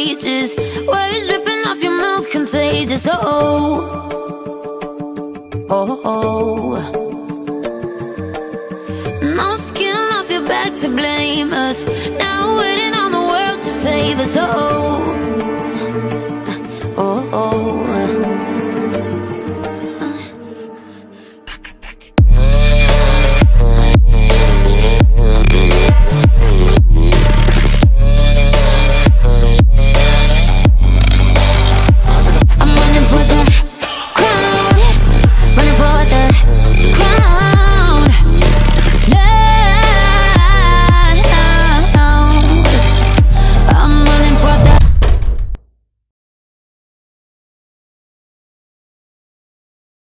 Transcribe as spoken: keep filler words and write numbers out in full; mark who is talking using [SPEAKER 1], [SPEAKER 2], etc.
[SPEAKER 1] pages. Words ripping off your mouth, contagious. Oh, oh, oh. No skin off your back to blame us. Now waiting on the world to save us. Oh.